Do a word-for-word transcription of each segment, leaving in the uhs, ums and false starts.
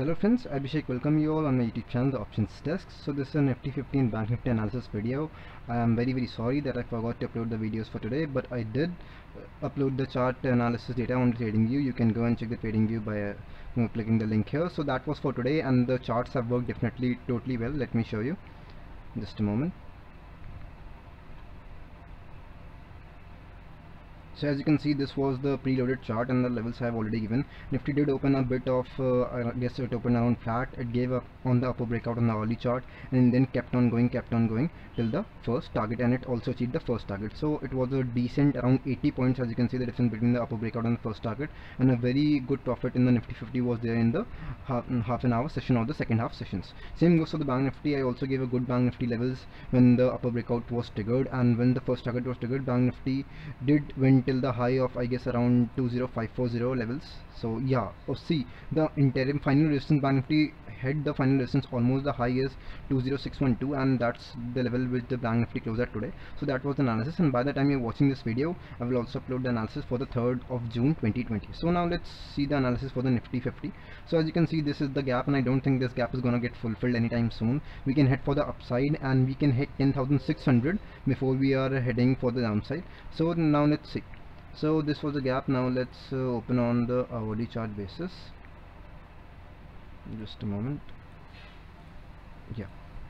Hello friends, Abhishek, welcome you all on my YouTube channel, The Options Desk. So this is a Nifty fifty and Bank Nifty analysis video. I am very very sorry that I forgot to upload the videos for today, but I did uh, upload the chart analysis data on TradingView. You can go and check the TradingView by uh, you know, clicking the link here. So that was for today, and the charts have worked definitely totally well. Let me show you. Just a moment. So as you can see, this was the preloaded chart and the levels I have already given. Nifty did open a bit of, uh, I guess it opened around flat. It gave up on the upper breakout on the early chart and then kept on going, kept on going till the first target, and it also achieved the first target. So it was a decent around eighty points. As you can see, the difference between the upper breakout and the first target, and a very good profit in the Nifty fifty was there in the half, half an hour session or the second half sessions. Same goes for the Bank Nifty. I also gave a good Bank Nifty levels when the upper breakout was triggered, and when the first target was triggered, Bank Nifty did win till the high of I guess around two zero five four zero levels. So yeah, oh see, the interim final resistance, Bank Nifty hit the final resistance, almost the high is two zero six one two, and that's the level which the Bank Nifty closed at today. So that was the analysis, and by the time you're watching this video, I will also upload the analysis for the third of June twenty twenty. So now let's see the analysis for the Nifty fifty. So as you can see, this is the gap, and I don't think this gap is gonna get fulfilled anytime soon. We can head for the upside, and we can hit ten thousand six hundred before we are heading for the downside. So now let's see. So this was the gap. Now let's uh, open on the hourly chart basis. Just a moment. Yeah,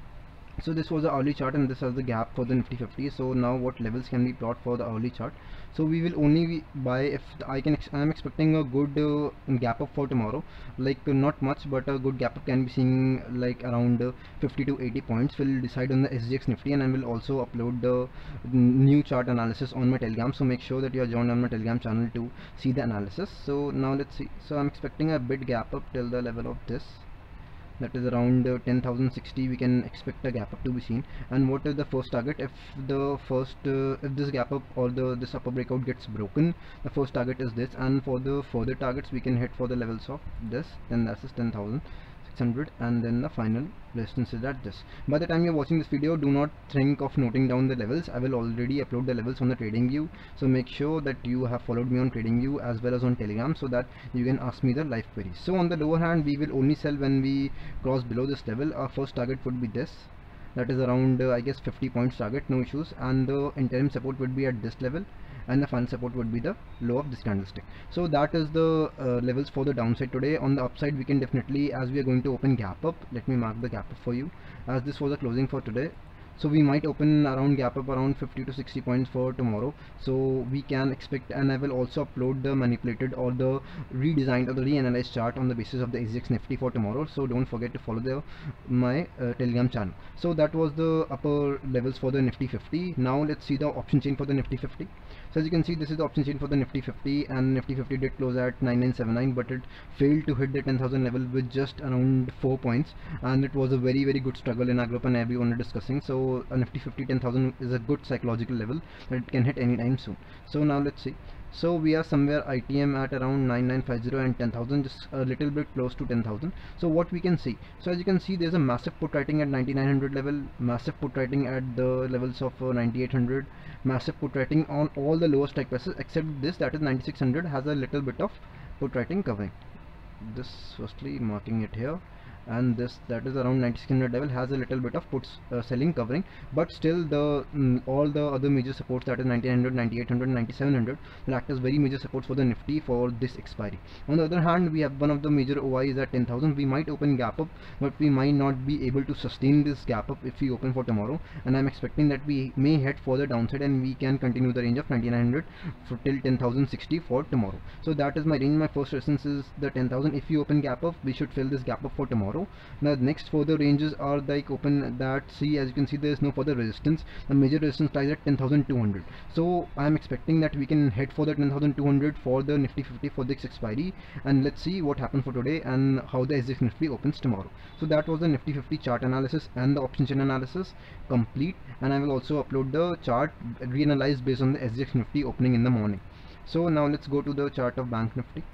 so this was the hourly chart, and this has the gap for the Nifty fifty. So now what levels can we plot for the hourly chart? So we will only buy if I can ex I am expecting a good uh, gap up for tomorrow, like uh, not much, but a good gap up can be seen like around uh, fifty to eighty points. We'll decide on the S G X Nifty, and I will also upload the new chart analysis on my Telegram, so make sure that you are joined on my Telegram channel to see the analysis. So now let's see. So I'm expecting a bit gap up till the level of this, that is around uh, ten thousand sixty. We can expect a gap up to be seen. And what is the first target? If the first uh, if this gap up or the this upper breakout gets broken, the first target is this, and for the further targets we can hit for the levels of this, then that is ten thousand six hundred, and then the final resistance is at this. By the time you're watching this video, do not think of noting down the levels. I will already upload the levels on the TradingView, so make sure that you have followed me on TradingView as well as on Telegram, so that you can ask me the live queries. So on the lower hand, we will only sell when we cross below this level. Our first target would be this, that is around uh, I guess fifty points target, no issues, and the interim support would be at this level, and the final support would be the low of this candlestick. So that is the uh, levels for the downside today. On the upside, we can definitely, as we are going to open gap up, let me mark the gap up for you, as this was the closing for today. So we might open around gap up around fifty to sixty points for tomorrow. So we can expect, and I will also upload the manipulated or the redesigned or the reanalyzed chart on the basis of the S G X Nifty for tomorrow. So don't forget to follow the my uh, Telegram channel. So that was the upper levels for the Nifty fifty. Now let's see the option chain for the Nifty fifty. So as you can see, this is the option chain for the Nifty fifty, and Nifty fifty did close at nine nine seven nine, but it failed to hit the ten thousand level with just around four points, and it was a very very good struggle in our group and everyone are discussing. So a Nifty fifty ten thousand is a good psychological level that it can hit anytime soon. So now let's see. So we are somewhere I T M at around nine nine five zero and ten thousand, just a little bit close to ten thousand. So what we can see, so as you can see, there's a massive put writing at ninety-nine hundred level, massive put writing at the levels of uh, ninety-eight hundred, massive put writing on all the lower strike prices except this, that is ninety-six hundred, has a little bit of put writing covering. This firstly marking it here, and this, that is around ninety-six hundred level, has a little bit of puts uh, selling covering, but still the mm, all the other major supports, that is nineteen hundred, ninety-eight hundred, ninety-seven hundred, will act as very major supports for the Nifty for this expiry. On the other hand, we have one of the major O Is at ten thousand. We might open gap up, but we might not be able to sustain this gap up if we open for tomorrow, and I'm expecting that we may head for the downside and we can continue the range of ninety-nine hundred for till ten thousand sixty for tomorrow. So that is my range. My first resistance is the ten thousand. If you open gap up, we should fill this gap up for tomorrow. Now next further ranges are like open that, see, as you can see, there is no further resistance. The major resistance lies at ten thousand two hundred. So I am expecting that we can head for the ten thousand two hundred for the Nifty fifty for this expiry, and let's see what happens for today and how the S G X Nifty opens tomorrow. So that was the Nifty fifty chart analysis and the option chain analysis complete, and I will also upload the chart reanalyzed based on the S G X Nifty opening in the morning. So now let's go to the chart of Bank Nifty.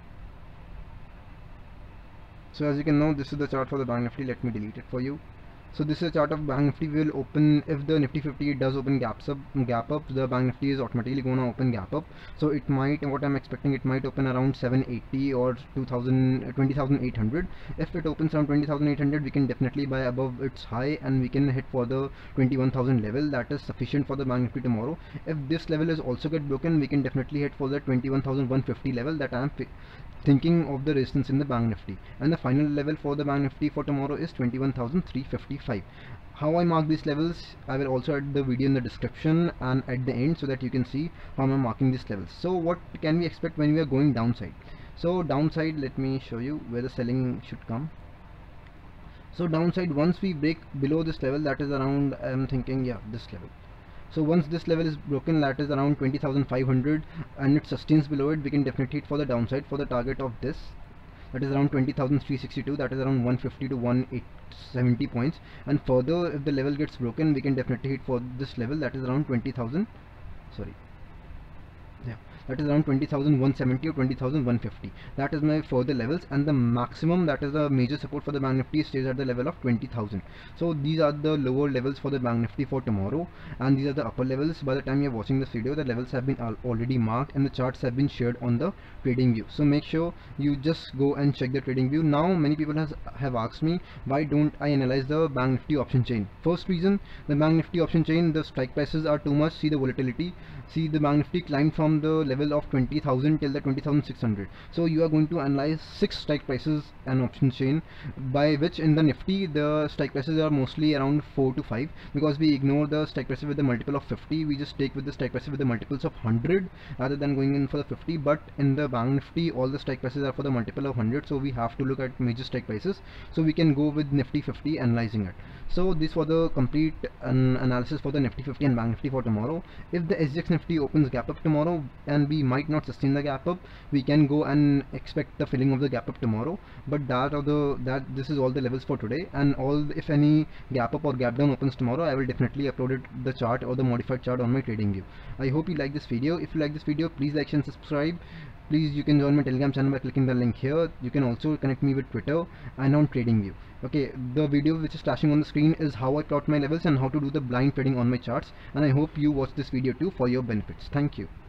So as you can know, this is the chart for the Bank Nifty. Let me delete it for you. So this is a chart of Bank Nifty. We will open, if the Nifty fifty does open gaps up, gap up, the Bank Nifty is automatically going to open gap up. So it might, what I'm expecting, it might open around seven eighty or two thousand, twenty thousand eight hundred. If it opens around twenty thousand eight hundred, we can definitely buy above its high, and we can hit for the twenty-one thousand level. That is sufficient for the Bank Nifty tomorrow. If this level is also get broken, we can definitely hit for the twenty-one thousand one hundred fifty level that I am thinking of the resistance in the Bank Nifty. And the final level for the Bank Nifty for tomorrow is twenty-one thousand three hundred fifty-five. How I mark these levels, I will also add the video in the description and at the end, so that you can see how I'm marking these levels. So what can we expect when we are going downside? So downside, let me show you where the selling should come. So downside, once we break below this level, that is around, I'm thinking, yeah, this level. So once this level is broken, that is around twenty thousand five hundred, and it sustains below it, we can definitely hit for the downside for the target of this, that is around twenty thousand three hundred sixty-two, that is around one fifty to one seventy points. And further, if the level gets broken, we can definitely hit for this level, that is around twenty thousand, sorry, yeah, that is around twenty thousand one hundred seventy or twenty thousand one hundred fifty. That is my further levels, and the maximum, that is the major support for the Bank Nifty, stays at the level of twenty thousand. So these are the lower levels for the Bank Nifty for tomorrow, and these are the upper levels. By the time you are watching this video, the levels have been al already marked and the charts have been shared on the trading view. So make sure you just go and check the trading view. Now many people has have asked me, why don't I analyze the Bank Nifty option chain? First reason, the Bank Nifty option chain, the strike prices are too much. See the volatility. See the Bank Nifty climbed from the level of twenty thousand till the twenty thousand six hundred. So you are going to analyze six strike prices and option chain, by which in the Nifty the strike prices are mostly around four to five, because we ignore the strike prices with the multiple of fifty. We just take with the strike prices with the multiples of one hundred rather than going in for the fifty. But in the Bank Nifty, all the strike prices are for the multiple of one hundred, so we have to look at major strike prices, so we can go with Nifty fifty analyzing it. So this was the complete um, analysis for the Nifty fifty and Bank Nifty for tomorrow. If the S G X Nifty opens gap up tomorrow and we might not sustain the gap up, we can go and expect the filling of the gap up tomorrow. But that or the that this is all the levels for today, and all, if any gap up or gap down opens tomorrow, I will definitely upload it, the chart or the modified chart, on my trading view. I hope you like this video. If you like this video, please like and subscribe. Please, you can join my Telegram channel by clicking the link here. You can also connect me with Twitter and on TradingView. Okay, the video which is flashing on the screen is how I plot my levels and how to do the blind trading on my charts, and I hope you watch this video too for your benefits. Thank you.